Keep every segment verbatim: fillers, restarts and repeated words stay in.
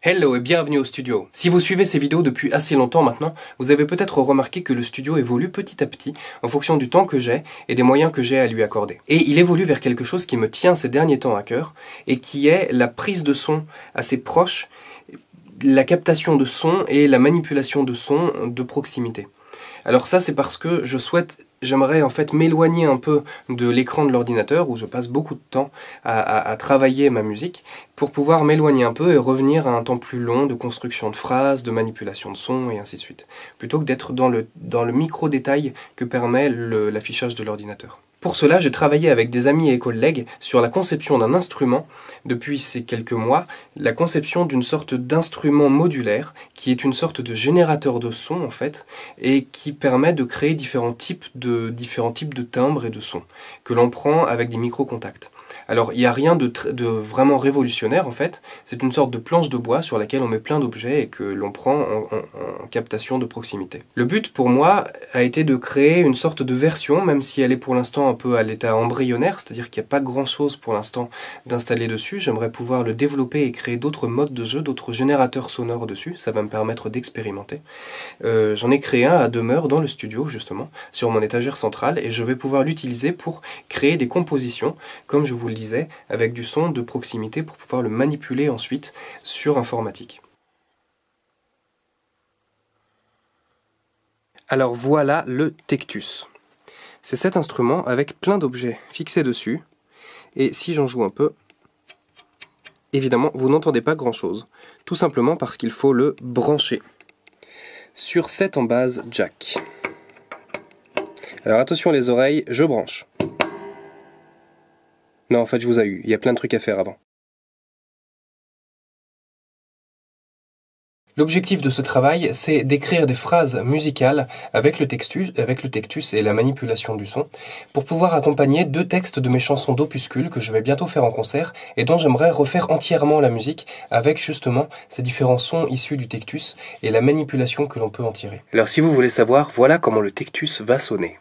Hello et bienvenue au studio. Si vous suivez ces vidéos depuis assez longtemps maintenant, vous avez peut-être remarqué que le studio évolue petit à petit en fonction du temps que j'ai et des moyens que j'ai à lui accorder. Et il évolue vers quelque chose qui me tient ces derniers temps à cœur et qui est la prise de son assez proche, la captation de son et la manipulation de son de proximité. Alors ça c'est parce que je souhaite, j'aimerais en fait m'éloigner un peu de l'écran de l'ordinateur où je passe beaucoup de temps à, à, à travailler ma musique pour pouvoir m'éloigner un peu et revenir à un temps plus long de construction de phrases, de manipulation de son et ainsi de suite, plutôt que d'être dans le, dans le micro-détail que permet l'affichage de l'ordinateur. Pour cela, j'ai travaillé avec des amis et collègues sur la conception d'un instrument, depuis ces quelques mois, la conception d'une sorte d'instrument modulaire, qui est une sorte de générateur de son en fait, et qui permet de créer différents types de, différents types de timbres et de sons, que l'on prend avec des micro-contacts. Alors il n'y a rien de, de vraiment révolutionnaire en fait, c'est une sorte de planche de bois sur laquelle on met plein d'objets et que l'on prend en, en, en captation de proximité. Le but pour moi a été de créer une sorte de version, même si elle est pour l'instant un peu à l'état embryonnaire, c'est-à-dire qu'il n'y a pas grand chose pour l'instant d'installer dessus. J'aimerais pouvoir le développer et créer d'autres modes de jeu, d'autres générateurs sonores dessus, ça va me permettre d'expérimenter. Euh, J'en ai créé un à demeure dans le studio justement, sur mon étagère centrale, et je vais pouvoir l'utiliser pour créer des compositions, comme je vous le disais, avec du son de proximité pour pouvoir le manipuler ensuite sur informatique. Alors voilà le Tectus. C'est cet instrument avec plein d'objets fixés dessus, et si j'en joue un peu, évidemment vous n'entendez pas grand chose, tout simplement parce qu'il faut le brancher sur cette en base jack. Alors attention les oreilles, je branche. Non, en fait, je vous ai eu. Il y a plein de trucs à faire avant. L'objectif de ce travail, c'est d'écrire des phrases musicales avec le, textus, avec le Tectus et la manipulation du son, pour pouvoir accompagner deux textes de mes chansons d'opuscule que je vais bientôt faire en concert et dont j'aimerais refaire entièrement la musique avec justement ces différents sons issus du Tectus et la manipulation que l'on peut en tirer. Alors si vous voulez savoir, voilà comment le Tectus va sonner.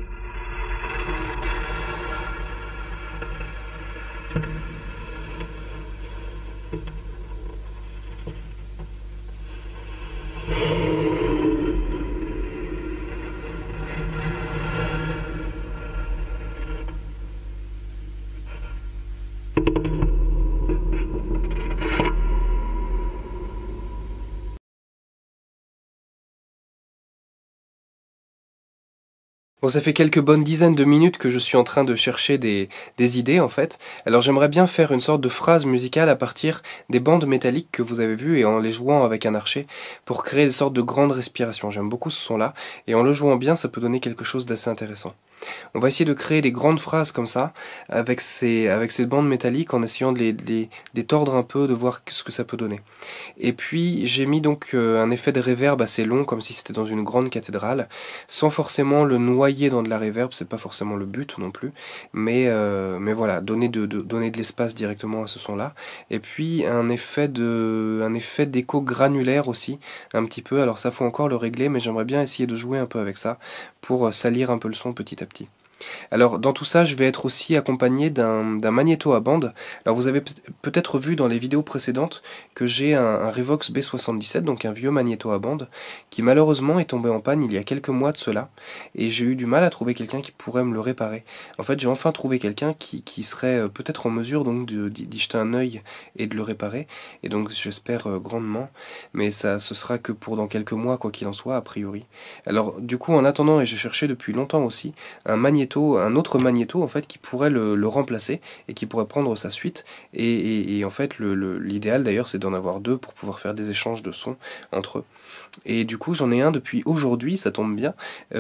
Bon, ça fait quelques bonnes dizaines de minutes que je suis en train de chercher des, des idées en fait. Alors j'aimerais bien faire une sorte de phrase musicale à partir des bandes métalliques que vous avez vues et en les jouant avec un archet pour créer des sortes de grandes respirations. J'aime beaucoup ce son-là et en le jouant bien, ça peut donner quelque chose d'assez intéressant. On va essayer de créer des grandes phrases comme ça avec ces, avec ces bandes métalliques en essayant de les, de les, de les tordre un peu, de voir ce que ça peut donner. Et puis j'ai mis donc euh, un effet de reverb assez long comme si c'était dans une grande cathédrale, sans forcément le noyer dans de la reverb, c'est pas forcément le but non plus, mais, euh, mais voilà, donner de, de, donner de l'espace directement à ce son-là. Et puis un effet de, un effet d'écho granulaire aussi, un petit peu, alors ça faut encore le régler, mais j'aimerais bien essayer de jouer un peu avec ça pour salir un peu le son petit à petit. Alors dans tout ça, je vais être aussi accompagné d'un d'un magnéto à bande. Alors vous avez peut-être vu dans les vidéos précédentes que j'ai un, un Revox B soixante-dix-sept, donc un vieux magnéto à bande, qui malheureusement est tombé en panne il y a quelques mois de cela, et j'ai eu du mal à trouver quelqu'un qui pourrait me le réparer. En fait, j'ai enfin trouvé quelqu'un qui, qui serait peut-être en mesure donc d'y jeter un œil et de le réparer, et donc j'espère grandement, mais ça ce sera que pour dans quelques mois quoi qu'il en soit a priori. Alors du coup en attendant, et j'ai cherché depuis longtemps aussi, un magnéto un autre magnéto en fait qui pourrait le, le remplacer et qui pourrait prendre sa suite et, et, et en fait l'idéal d'ailleurs c'est d'en avoir deux pour pouvoir faire des échanges de sons entre eux. Et du coup j'en ai un depuis aujourd'hui, ça tombe bien,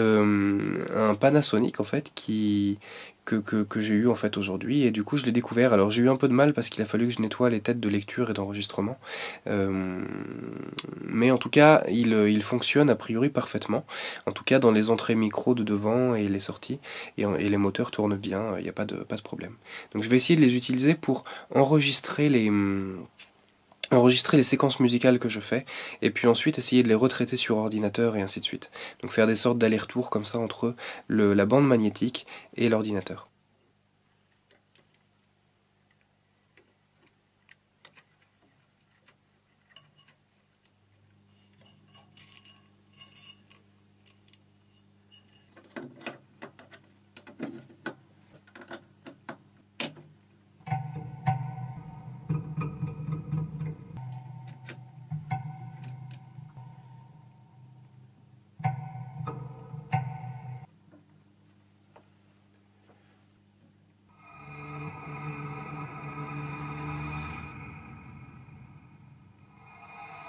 euh, un Panasonic en fait qui que, que, que j'ai eu en fait aujourd'hui, et du coup je l'ai découvert. Alors j'ai eu un peu de mal parce qu'il a fallu que je nettoie les têtes de lecture et d'enregistrement, euh, mais en tout cas il, il fonctionne a priori parfaitement, en tout cas dans les entrées micro de devant et les sorties, et, et les moteurs tournent bien, il n'y a pas de, pas de problème. Donc je vais essayer de les utiliser pour enregistrer les... enregistrer les séquences musicales que je fais, et puis ensuite essayer de les retraiter sur ordinateur et ainsi de suite. Donc faire des sortes d'allers-retours comme ça entre le, la bande magnétique et l'ordinateur.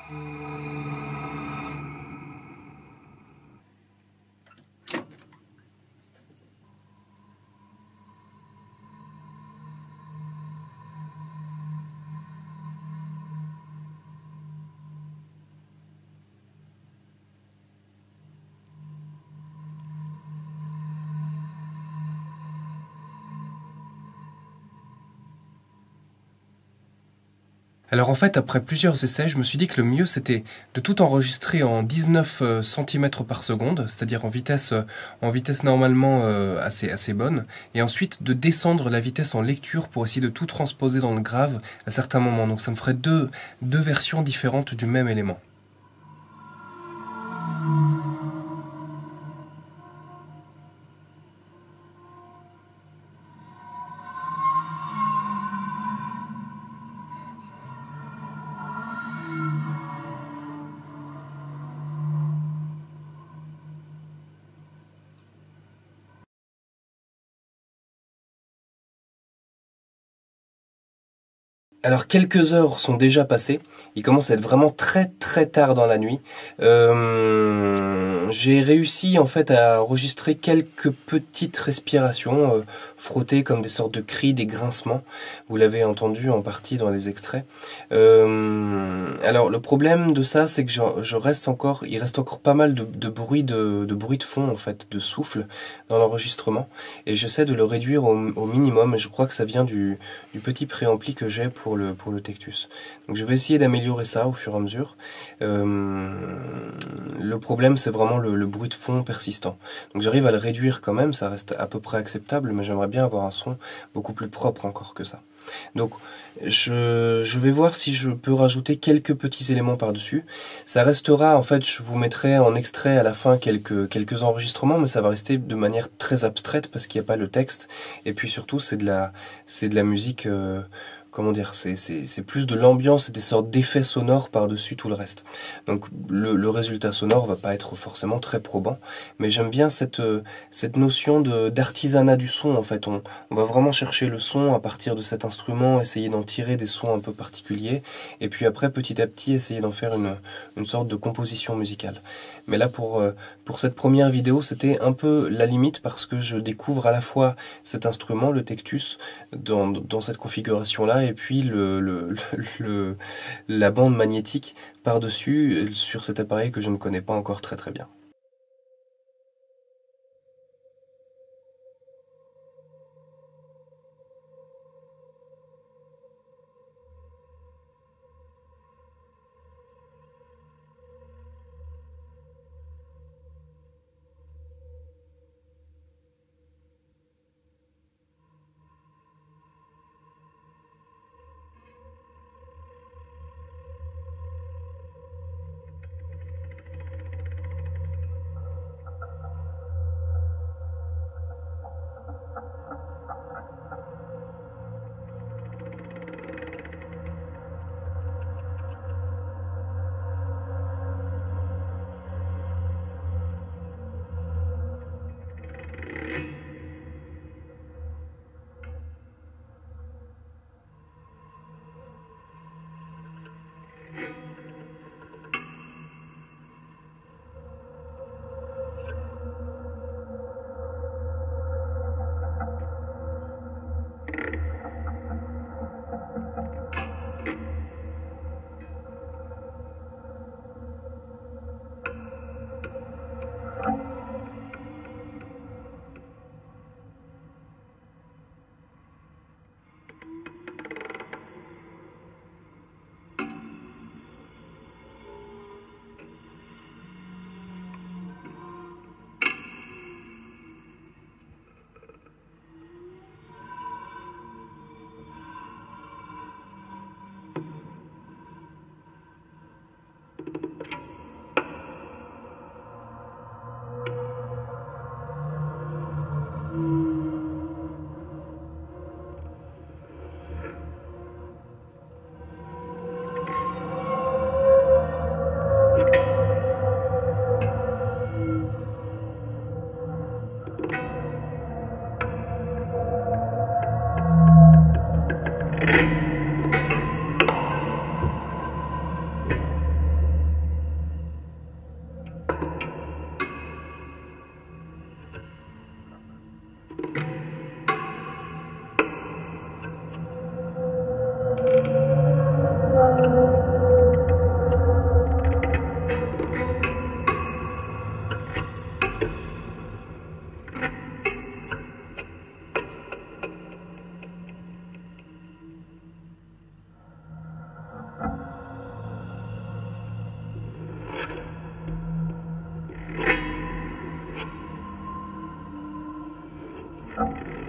Alors en fait, après plusieurs essais, je me suis dit que le mieux c'était de tout enregistrer en dix-neuf centimètres par seconde, c'est-à-dire en vitesse, euh, en vitesse normalement euh, assez, assez bonne, et ensuite de descendre la vitesse en lecture pour essayer de tout transposer dans le grave à certains moments. Donc ça me ferait deux, deux versions différentes du même élément. Alors quelques heures sont déjà passées, il commence à être vraiment très très tard dans la nuit. Euh, j'ai réussi en fait à enregistrer quelques petites respirations euh, frottées comme des sortes de cris, des grincements. Vous l'avez entendu en partie dans les extraits. Euh, alors le problème de ça, c'est que je, je reste encore, il reste encore pas mal de, de bruit de, de bruit de fond en fait, de souffle dans l'enregistrement, et j'essaie de le réduire au, au minimum. Et je crois que ça vient du, du petit préampli que j'ai pour le, pour le Tectus. Donc je vais essayer d'améliorer ça au fur et à mesure. Euh, le problème c'est vraiment le, le bruit de fond persistant. Donc j'arrive à le réduire quand même, ça reste à peu près acceptable, mais j'aimerais bien avoir un son beaucoup plus propre encore que ça. Donc je, je vais voir si je peux rajouter quelques petits éléments par-dessus. Ça restera, en fait, je vous mettrai en extrait à la fin quelques, quelques enregistrements, mais ça va rester de manière très abstraite parce qu'il n'y a pas le texte. Et puis surtout, c'est de la, c'est de la musique... Euh, comment dire, c'est, c'est, c'est plus de l'ambiance et des sortes d'effets sonores par-dessus tout le reste. Donc le, le résultat sonore va pas être forcément très probant, mais j'aime bien cette, cette notion de, d'artisanat du son. En fait, on, on va vraiment chercher le son à partir de cet instrument, essayer d'en tirer des sons un peu particuliers, et puis après, petit à petit, essayer d'en faire une, une sorte de composition musicale. Mais là, pour, pour cette première vidéo, c'était un peu la limite parce que je découvre à la fois cet instrument, le Tectus, dans, dans cette configuration-là, et puis le, le, le, la bande magnétique par-dessus sur cet appareil que je ne connais pas encore très très bien.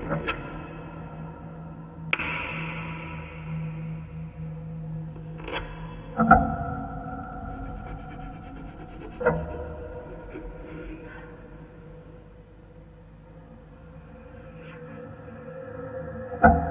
you